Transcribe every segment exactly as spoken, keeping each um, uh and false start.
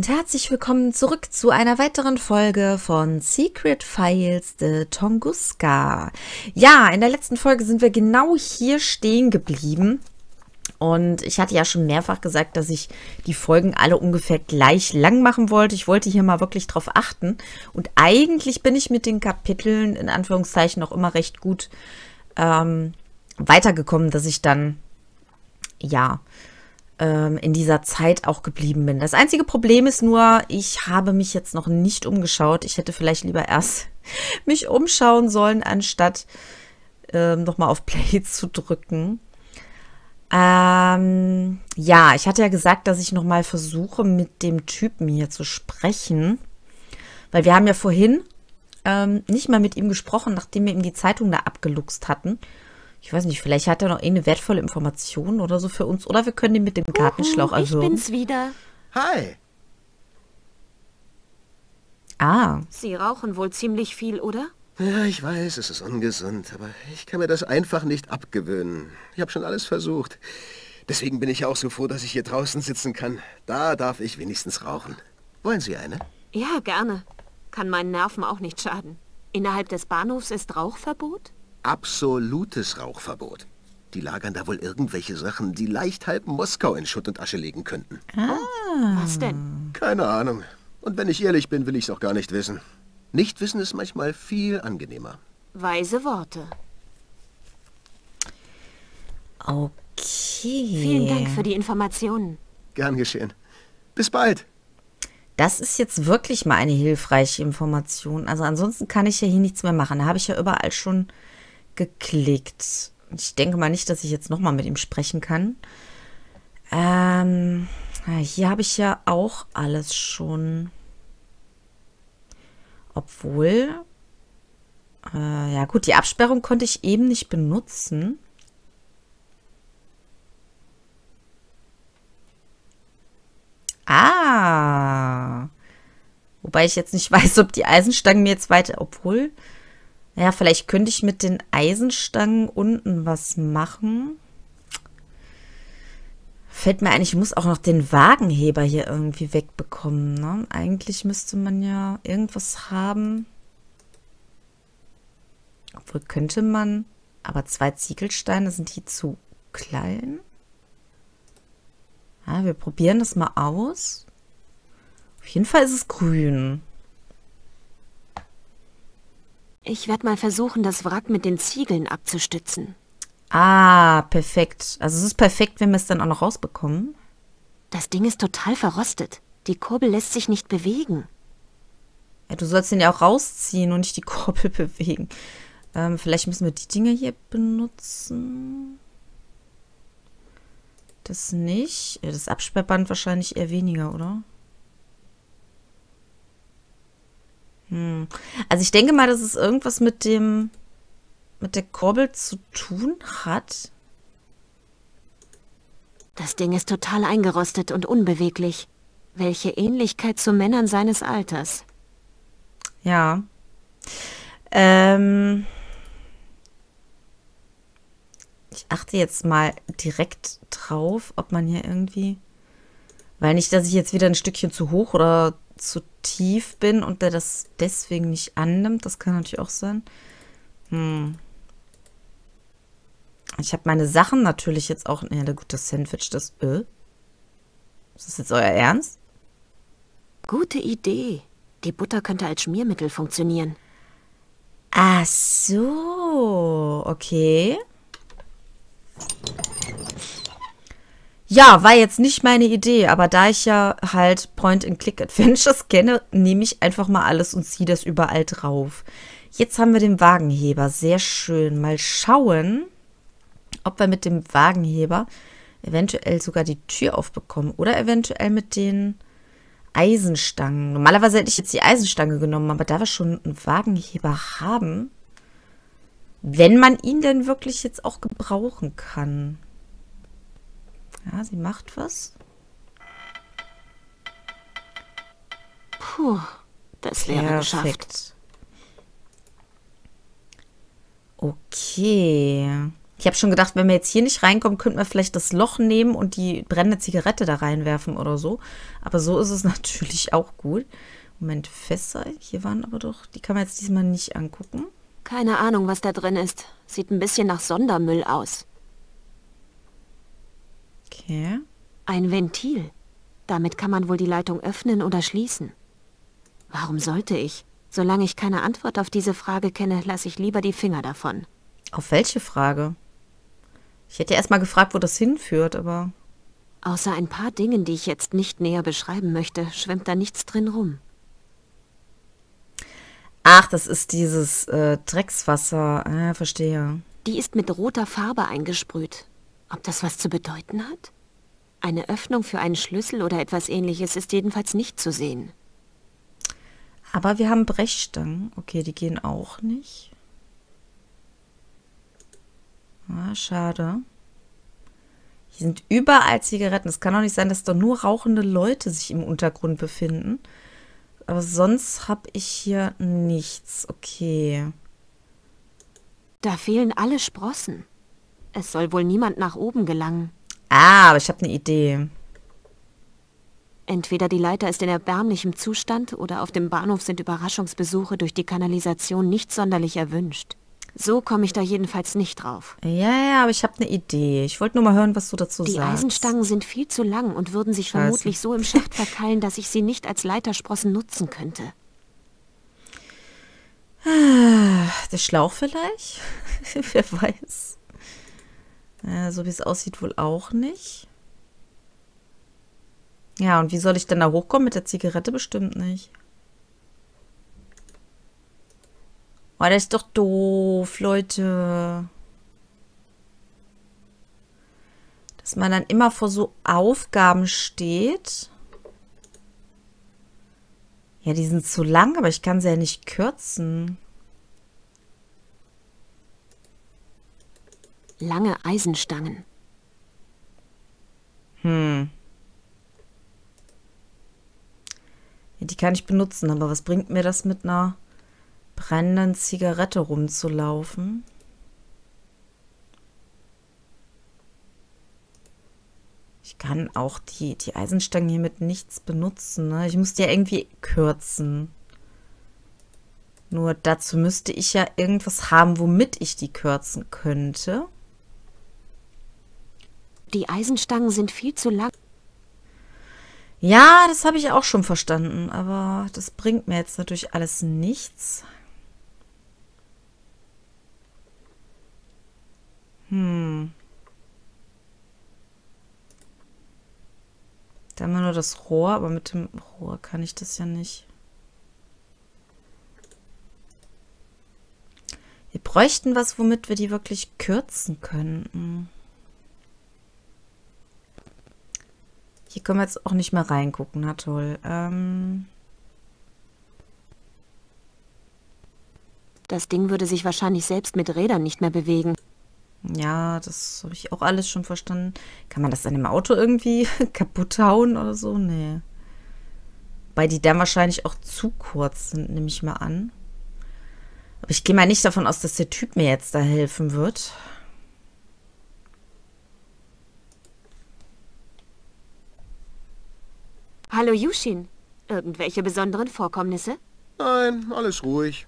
herzlich willkommen zurück zu einer weiteren Folge von Secret Files de Tunguska. Ja, in der letzten Folge sind wir genau hier stehen geblieben. Und ich hatte ja schon mehrfach gesagt, dass ich die Folgen alle ungefähr gleich lang machen wollte. Ich wollte hier mal wirklich drauf achten. Und eigentlich bin ich mit den Kapiteln in Anführungszeichen auch immer recht gut ähm, weitergekommen, dass ich dann, ja, ähm, in dieser Zeit auch geblieben bin. Das einzige Problem ist nur, ich habe mich jetzt noch nicht umgeschaut. Ich hätte vielleicht lieber erst mich umschauen sollen, anstatt ähm, nochmal auf Play zu drücken. Ähm, ja, ich hatte ja gesagt, dass ich nochmal versuche, mit dem Typen hier zu sprechen. Weil wir haben ja vorhin ähm, nicht mal mit ihm gesprochen, nachdem wir ihm die Zeitung da abgeluchst hatten. Ich weiß nicht, vielleicht hat er noch irgendeine wertvolle Information oder so für uns. Oder wir können ihn mit dem Gartenschlauch erwürgen. Ich bin's wieder. Hi. Ah. Sie rauchen wohl ziemlich viel, oder? Ja, ich weiß, es ist ungesund, aber ich kann mir das einfach nicht abgewöhnen. Ich habe schon alles versucht. Deswegen bin ich auch so froh, dass ich hier draußen sitzen kann. Da darf ich wenigstens rauchen. Wollen Sie eine? Ja, gerne. Kann meinen Nerven auch nicht schaden. Innerhalb des Bahnhofs ist Rauchverbot? Absolutes Rauchverbot. Die lagern da wohl irgendwelche Sachen, die leicht halb Moskau in Schutt und Asche legen könnten. Ah. Was denn? Keine Ahnung. Und wenn ich ehrlich bin, will ich es auch gar nicht wissen. Nicht wissen ist manchmal viel angenehmer. Weise Worte. Okay. Vielen Dank für die Informationen. Gern geschehen. Bis bald. Das ist jetzt wirklich mal eine hilfreiche Information. Also ansonsten kann ich ja hier nichts mehr machen. Da habe ich ja überall schon geklickt. Ich denke mal nicht, dass ich jetzt nochmal mit ihm sprechen kann. Ähm, hier habe ich ja auch alles schon. Obwohl, äh, ja gut, die Absperrung konnte ich eben nicht benutzen. Ah. Wobei ich jetzt nicht weiß, ob die Eisenstangen mir jetzt weiter... Obwohl, ja, vielleicht könnte ich mit den Eisenstangen unten was machen. Fällt mir ein, ich muss auch noch den Wagenheber hier irgendwie wegbekommen, ne? Eigentlich müsste man ja irgendwas haben. Obwohl könnte man... Aber zwei Ziegelsteine, sind die zu klein? Ja, wir probieren das mal aus. Auf jeden Fall ist es grün. Ich werde mal versuchen, das Wrack mit den Ziegeln abzustützen. Ah, perfekt. Also es ist perfekt, wenn wir es dann auch noch rausbekommen. Das Ding ist total verrostet. Die Kurbel lässt sich nicht bewegen. Ja, du sollst den ja auch rausziehen und nicht die Kurbel bewegen. Ähm, vielleicht müssen wir die Dinger hier benutzen. Das nicht. Das Absperrband wahrscheinlich eher weniger, oder? Hm. Also ich denke mal, dass es irgendwas mit dem... mit der Kurbel zu tun hat. Das Ding ist total eingerostet und unbeweglich. Welche Ähnlichkeit zu Männern seines Alters. Ja. Ähm. Ich achte jetzt mal direkt drauf, ob man hier irgendwie... Weil nicht, dass ich jetzt wieder ein Stückchen zu hoch oder zu tief bin und der das deswegen nicht annimmt. Das kann natürlich auch sein. Hm. Ich habe meine Sachen natürlich jetzt auch... Ja, gut, das Sandwich, das... Äh? Ist das jetzt euer Ernst? Gute Idee. Die Butter könnte als Schmiermittel funktionieren. Ach so, okay. Ja, war jetzt nicht meine Idee, aber da ich ja halt Point-and-Click-Adventures kenne, nehme ich einfach mal alles und ziehe das überall drauf. Jetzt haben wir den Wagenheber, sehr schön. Mal schauen, ob wir mit dem Wagenheber eventuell sogar die Tür aufbekommen oder eventuell mit den Eisenstangen. Normalerweise hätte ich jetzt die Eisenstange genommen, aber da wir schon einen Wagenheber haben, wenn man ihn denn wirklich jetzt auch gebrauchen kann. Ja, sie macht was. Puh, das wäre geschafft. Okay. Ich habe schon gedacht, wenn wir jetzt hier nicht reinkommen, könnten wir vielleicht das Loch nehmen und die brennende Zigarette da reinwerfen oder so. Aber so ist es natürlich auch gut. Moment, Fässer. Hier waren aber doch, die kann man jetzt diesmal nicht angucken. Keine Ahnung, was da drin ist. Sieht ein bisschen nach Sondermüll aus. Okay. Ein Ventil. Damit kann man wohl die Leitung öffnen oder schließen. Warum sollte ich? Solange ich keine Antwort auf diese Frage kenne, lasse ich lieber die Finger davon. Auf welche Frage? Ich hätte erst mal gefragt, wo das hinführt, aber... Außer ein paar Dingen, die ich jetzt nicht näher beschreiben möchte, schwimmt da nichts drin rum. Ach, das ist dieses äh, Dreckswasser. Ah, verstehe. Die ist mit roter Farbe eingesprüht. Ob das was zu bedeuten hat? Eine Öffnung für einen Schlüssel oder etwas Ähnliches ist jedenfalls nicht zu sehen. Aber wir haben Brechstangen. Okay, die gehen auch nicht. Ah, schade. Hier sind überall Zigaretten. Es kann doch nicht sein, dass da nur rauchende Leute sich im Untergrund befinden. Aber sonst habe ich hier nichts. Okay. Da fehlen alle Sprossen. Es soll wohl niemand nach oben gelangen. Ah, aber ich habe eine Idee. Entweder die Leiter ist in erbärmlichem Zustand oder auf dem Bahnhof sind Überraschungsbesuche durch die Kanalisation nicht sonderlich erwünscht. So komme ich da jedenfalls nicht drauf. Ja, ja, aber ich habe eine Idee. Ich wollte nur mal hören, was du dazu Die sagst. Die Eisenstangen sind viel zu lang und würden sich Scheiße. vermutlich so im Schacht verkeilen, dass ich sie nicht als Leitersprossen nutzen könnte. Der Schlauch vielleicht? Wer weiß. Ja, so wie es aussieht, wohl auch nicht. Ja, und wie soll ich denn da hochkommen? Mit der Zigarette bestimmt nicht. Oh, das ist doch doof, Leute. Dass man dann immer vor so Aufgaben steht. Ja, die sind zu lang, aber ich kann sie ja nicht kürzen. Lange Eisenstangen. Hm. Ja, die kann ich benutzen, aber was bringt mir das mit einer brennenden Zigarette rumzulaufen? Ich kann auch die, die Eisenstangen hier mit nichts benutzen, ne? Ich muss die ja irgendwie kürzen. Nur dazu müsste ich ja irgendwas haben, womit ich die kürzen könnte. Die Eisenstangen sind viel zu lang. Ja, das habe ich auch schon verstanden, aber das bringt mir jetzt natürlich alles nichts. Hm. Da haben wir nur das Rohr, aber mit dem Rohr kann ich das ja nicht. Wir bräuchten was, womit wir die wirklich kürzen könnten. Hier können wir jetzt auch nicht mehr reingucken. Na toll. Ähm Das Ding würde sich wahrscheinlich selbst mit Rädern nicht mehr bewegen. Ja, das habe ich auch alles schon verstanden. Kann man das dann im Auto irgendwie kaputt hauen oder so? Nee. Weil die dann wahrscheinlich auch zu kurz sind, nehme ich mal an. Aber ich gehe mal nicht davon aus, dass der Typ mir jetzt da helfen wird. Hallo Yushin. Irgendwelche besonderen Vorkommnisse? Nein, alles ruhig.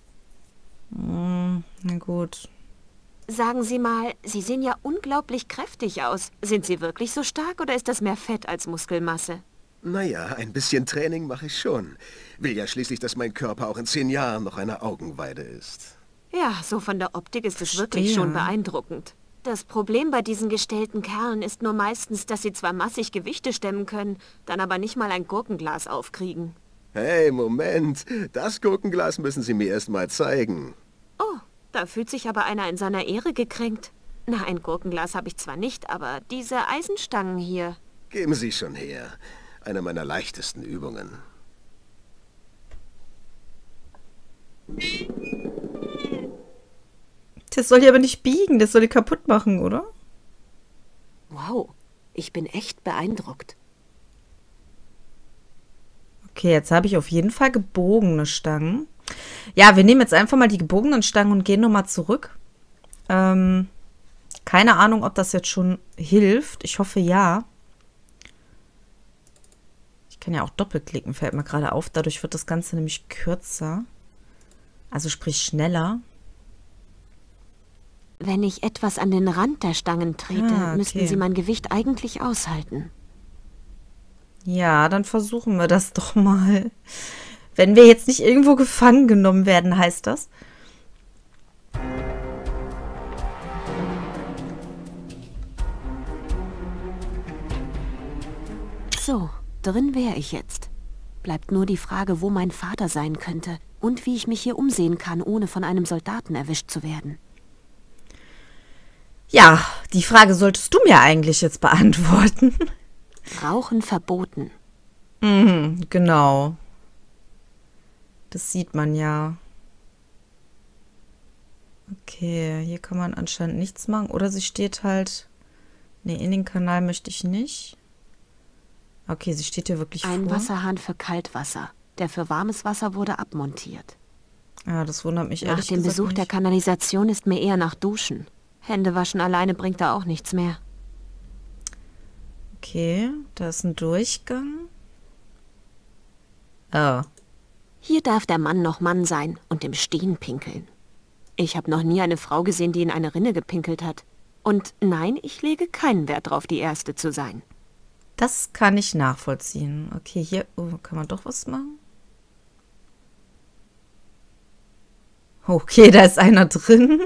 Hm, na gut. Sagen Sie mal, Sie sehen ja unglaublich kräftig aus. Sind Sie wirklich so stark oder ist das mehr Fett als Muskelmasse? Naja, ein bisschen Training mache ich schon. Will ja schließlich, dass mein Körper auch in zehn Jahren noch eine Augenweide ist. Ja, so von der Optik ist es Verstehe. wirklich schon beeindruckend. Das Problem bei diesen gestellten Kerlen ist nur meistens, dass sie zwar massig Gewichte stemmen können, dann aber nicht mal ein Gurkenglas aufkriegen. Hey, Moment. Das Gurkenglas müssen Sie mir erst mal zeigen. Oh, da fühlt sich aber einer in seiner Ehre gekränkt. Na, ein Gurkenglas habe ich zwar nicht, aber diese Eisenstangen hier. Geben Sie schon her. Eine meiner leichtesten Übungen. Das soll die aber nicht biegen, das soll die kaputt machen, oder? Wow, ich bin echt beeindruckt. Okay, jetzt habe ich auf jeden Fall gebogene Stangen. Ja, wir nehmen jetzt einfach mal die gebogenen Stangen und gehen nochmal zurück. Ähm, Keine Ahnung, ob das jetzt schon hilft. Ich hoffe, ja. Ich kann ja auch doppelklicken, fällt mir gerade auf. Dadurch wird das Ganze nämlich kürzer. Also sprich schneller. Wenn ich etwas an den Rand der Stangen trete, Ah, okay. müssten sie mein Gewicht eigentlich aushalten. Ja, dann versuchen wir das doch mal. Wenn wir jetzt nicht irgendwo gefangen genommen werden, heißt das. So, drin wäre ich jetzt. Bleibt nur die Frage, wo mein Vater sein könnte und wie ich mich hier umsehen kann, ohne von einem Soldaten erwischt zu werden. Ja, die Frage solltest du mir eigentlich jetzt beantworten. Rauchen verboten. Mhm, genau. Das sieht man ja. Okay, hier kann man anscheinend nichts machen. Oder sie steht halt... Nee, in den Kanal möchte ich nicht. Okay, sie steht hier wirklich Ein vor. Wasserhahn für Kaltwasser. Der für warmes Wasser wurde abmontiert. Ja, das wundert mich Nach ehrlich dem gesagt Besuch der nicht. Kanalisation ist mir eher nach Duschen. Hände waschen alleine bringt da auch nichts mehr. Okay, da ist ein Durchgang. Oh. Hier darf der Mann noch Mann sein und im Stehen pinkeln. Ich habe noch nie eine Frau gesehen, die in eine Rinne gepinkelt hat. Und nein, ich lege keinen Wert darauf, die Erste zu sein. Das kann ich nachvollziehen. Okay, hier oh, kann man doch was machen. Okay, da ist einer drin.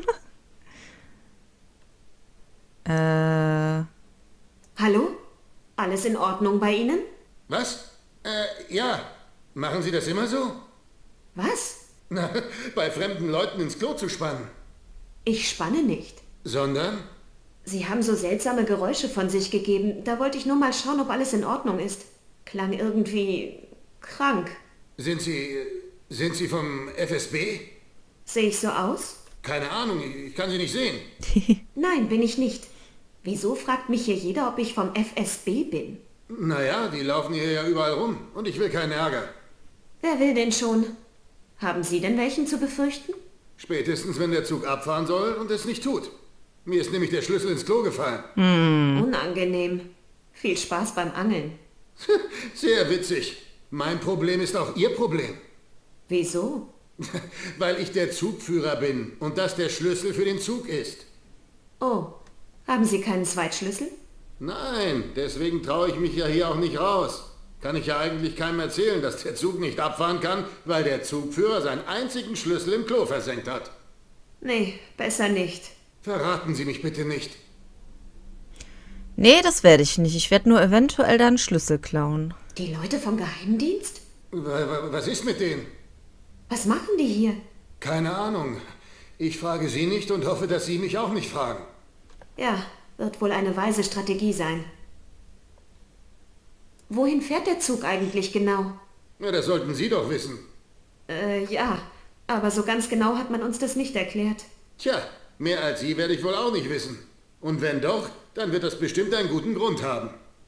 äh, Hallo? Alles in Ordnung bei Ihnen? Was? Äh, ja. Machen Sie das immer so? Was? Na, bei fremden Leuten ins Klo zu spannen. Ich spanne nicht. Sondern? Sie haben so seltsame Geräusche von sich gegeben. Da wollte ich nur mal schauen, ob alles in Ordnung ist. Klang irgendwie krank. Sind Sie... sind Sie vom F S B? Sehe ich so aus? Keine Ahnung, ich kann Sie nicht sehen. Nein, bin ich nicht. Wieso fragt mich hier jeder, ob ich vom F S B bin? Naja, die laufen hier ja überall rum und ich will keinen Ärger. Wer will denn schon? Haben Sie denn welchen zu befürchten? Spätestens, wenn der Zug abfahren soll und es nicht tut. Mir ist nämlich der Schlüssel ins Klo gefallen. Unangenehm. Viel Spaß beim Angeln. Sehr witzig. Mein Problem ist auch Ihr Problem. Wieso? Weil ich der Zugführer bin und das der Schlüssel für den Zug ist. Oh, haben Sie keinen Zweitschlüssel? Nein, deswegen traue ich mich ja hier auch nicht raus. Kann ich ja eigentlich keinem erzählen, dass der Zug nicht abfahren kann, weil der Zugführer seinen einzigen Schlüssel im Klo versenkt hat. Nee, besser nicht. Verraten Sie mich bitte nicht. nee, das werde ich nicht. Ich werde nur eventuell dann Schlüssel klauen. Die Leute vom Geheimdienst? Wa- wa- Was ist mit denen? Was machen die hier? Keine Ahnung. Ich frage Sie nicht und hoffe, dass Sie mich auch nicht fragen. Ja, wird wohl eine weise Strategie sein. Wohin fährt der Zug eigentlich genau? Ja, das sollten Sie doch wissen. Äh, ja, aber so ganz genau hat man uns das nicht erklärt. Tja, mehr als Sie werde ich wohl auch nicht wissen. Und wenn doch, dann wird das bestimmt einen guten Grund haben.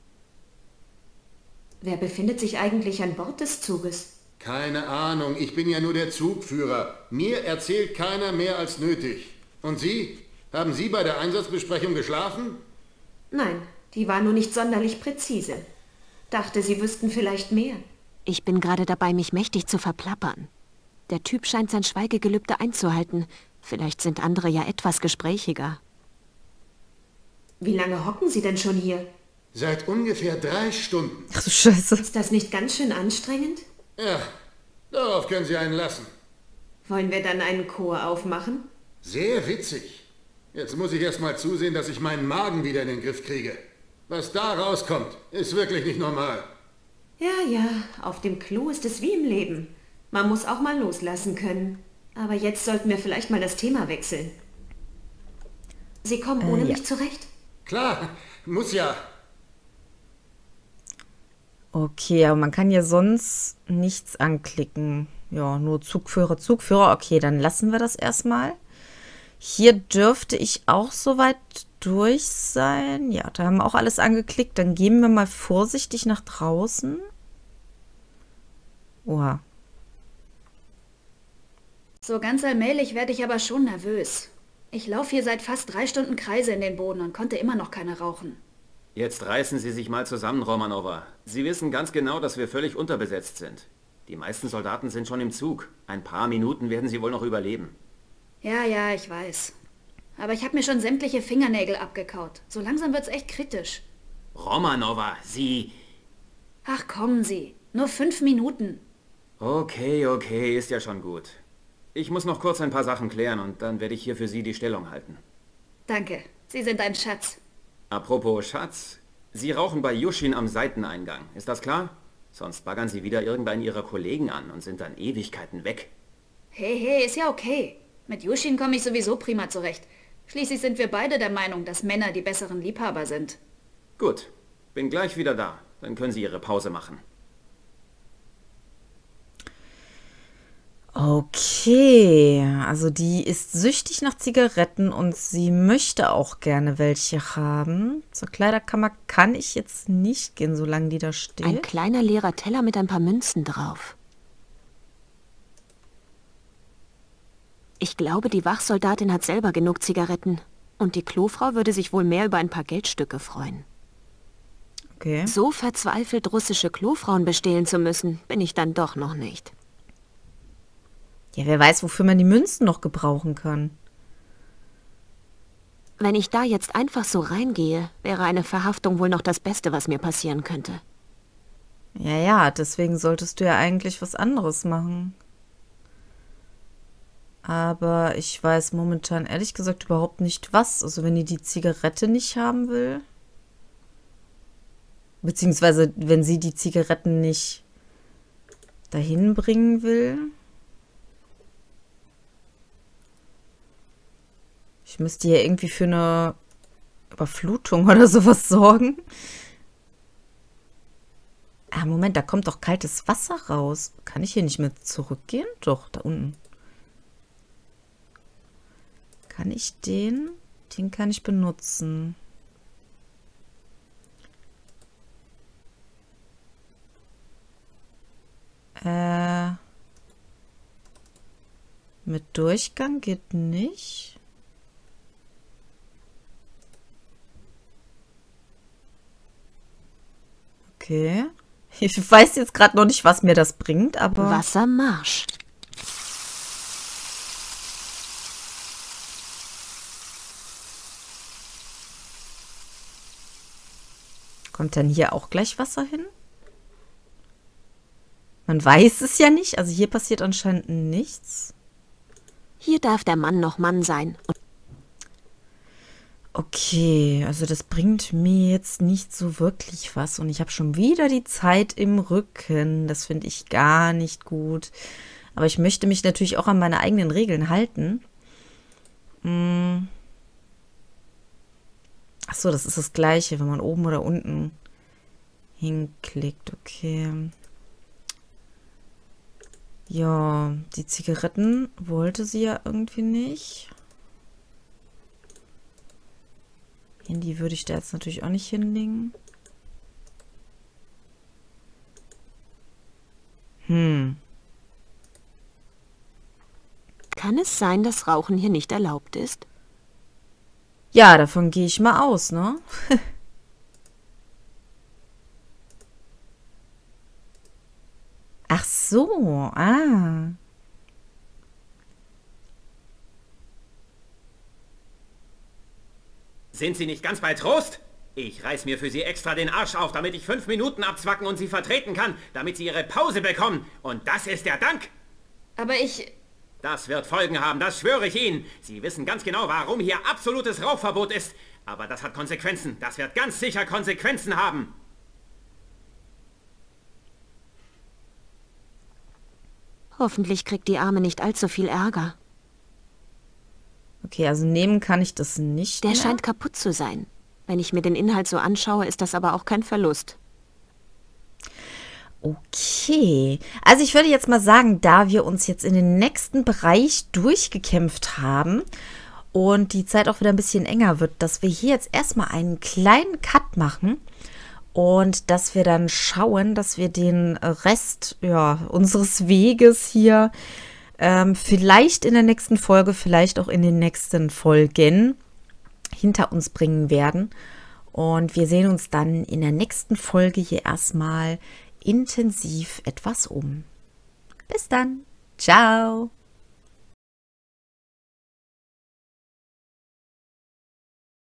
Wer befindet sich eigentlich an Bord des Zuges? Keine Ahnung, ich bin ja nur der Zugführer. Mir erzählt keiner mehr als nötig. Und Sie? Haben Sie bei der Einsatzbesprechung geschlafen? Nein, die war nur nicht sonderlich präzise. Dachte, Sie wüssten vielleicht mehr. Ich bin gerade dabei, mich mächtig zu verplappern. Der Typ scheint sein Schweigegelübde einzuhalten. Vielleicht sind andere ja etwas gesprächiger. Wie lange hocken Sie denn schon hier? Seit ungefähr drei Stunden. Ach du Scheiße. Ist das nicht ganz schön anstrengend? Ja, darauf können Sie einen lassen. Wollen wir dann einen Chor aufmachen? Sehr witzig. Jetzt muss ich erst mal zusehen, dass ich meinen Magen wieder in den Griff kriege. Was da rauskommt, ist wirklich nicht normal. Ja, ja, auf dem Klo ist es wie im Leben. Man muss auch mal loslassen können. Aber jetzt sollten wir vielleicht mal das Thema wechseln. Sie kommen ohne ja. mich zurecht? Klar, muss ja. Okay, aber man kann ja sonst nichts anklicken. Ja, nur Zugführer, Zugführer. Okay, dann lassen wir das erstmal. Hier dürfte ich auch soweit durch sein. Ja, da haben wir auch alles angeklickt. Dann gehen wir mal vorsichtig nach draußen. Oha. So ganz allmählich werde ich aber schon nervös. Ich laufe hier seit fast drei Stunden Kreise in den Boden und konnte immer noch keine rauchen. Jetzt reißen Sie sich mal zusammen, Romanova. Sie wissen ganz genau, dass wir völlig unterbesetzt sind. Die meisten Soldaten sind schon im Zug. Ein paar Minuten werden sie wohl noch überleben. Ja, ja, ich weiß. Aber ich habe mir schon sämtliche Fingernägel abgekaut. So langsam wird's echt kritisch. Romanova, Sie... Ach, kommen Sie. Nur fünf Minuten. Okay, okay, ist ja schon gut. Ich muss noch kurz ein paar Sachen klären und dann werde ich hier für Sie die Stellung halten. Danke. Sie sind ein Schatz. Apropos Schatz, Sie rauchen bei Yushin am Seiteneingang. Ist das klar? Sonst baggern Sie wieder irgendeinen Ihrer Kollegen an und sind dann Ewigkeiten weg. Hey, hey, ist ja okay. Mit Yushin komme ich sowieso prima zurecht. Schließlich sind wir beide der Meinung, dass Männer die besseren Liebhaber sind. Gut, bin gleich wieder da. Dann können Sie Ihre Pause machen. Okay, also die ist süchtig nach Zigaretten und sie möchte auch gerne welche haben. Zur Kleiderkammer kann ich jetzt nicht gehen, solange die da steht. Ein kleiner leerer Teller mit ein paar Münzen drauf. Ich glaube, die Wachsoldatin hat selber genug Zigaretten. Und die Klofrau würde sich wohl mehr über ein paar Geldstücke freuen. Okay. So verzweifelt, russische Klofrauen bestehlen zu müssen, bin ich dann doch noch nicht. Ja, wer weiß, wofür man die Münzen noch gebrauchen kann. Wenn ich da jetzt einfach so reingehe, wäre eine Verhaftung wohl noch das Beste, was mir passieren könnte. Ja, ja, deswegen solltest du ja eigentlich was anderes machen. Aber ich weiß momentan ehrlich gesagt überhaupt nicht was. Also wenn die die Zigarette nicht haben will. Beziehungsweise wenn sie die Zigaretten nicht dahin bringen will. Ich müsste hier irgendwie für eine Überflutung oder sowas sorgen. Ah, Moment, da kommt doch kaltes Wasser raus. Kann ich hier nicht mehr zurückgehen? Doch, da unten. Kann ich den? Den kann ich benutzen. Äh. Mit Durchgang geht nicht. Okay. Ich weiß jetzt gerade noch nicht, was mir das bringt, aber... Wassermarsch. Kommt dann hier auch gleich Wasser hin? Man weiß es ja nicht. Also hier passiert anscheinend nichts. Hier darf der Mann noch Mann sein. Okay, also das bringt mir jetzt nicht so wirklich was. Und ich habe schon wieder die Zeit im Rücken. Das finde ich gar nicht gut. Aber ich möchte mich natürlich auch an meine eigenen Regeln halten. Hm. Ach so, das ist das Gleiche, wenn man oben oder unten hinklickt. Okay. Ja, die Zigaretten wollte sie ja irgendwie nicht. Handy würde ich da jetzt natürlich auch nicht hinlegen. Hm. Kann es sein, dass Rauchen hier nicht erlaubt ist? Ja, davon gehe ich mal aus, ne? Ach so, ah. Sind Sie nicht ganz bei Trost? Ich reiß mir für Sie extra den Arsch auf, damit ich fünf Minuten abzwacken und Sie vertreten kann, damit Sie Ihre Pause bekommen. Und das ist der Dank. Aber ich... Das wird Folgen haben, das schwöre ich Ihnen. Sie wissen ganz genau, warum hier absolutes Rauchverbot ist. Aber das hat Konsequenzen. Das wird ganz sicher Konsequenzen haben. Hoffentlich kriegt die Arme nicht allzu viel Ärger. Okay, also nehmen kann ich das nicht Der mehr. scheint kaputt zu sein. Wenn ich mir den Inhalt so anschaue, ist das aber auch kein Verlust. Okay, also ich würde jetzt mal sagen, da wir uns jetzt in den nächsten Bereich durchgekämpft haben und die Zeit auch wieder ein bisschen enger wird, dass wir hier jetzt erstmal einen kleinen Cut machen und dass wir dann schauen, dass wir den Rest ja, unseres Weges hier ähm, vielleicht in der nächsten Folge, vielleicht auch in den nächsten Folgen hinter uns bringen werden. Und wir sehen uns dann in der nächsten Folge hier erstmal intensiv etwas um. Bis dann. Ciao.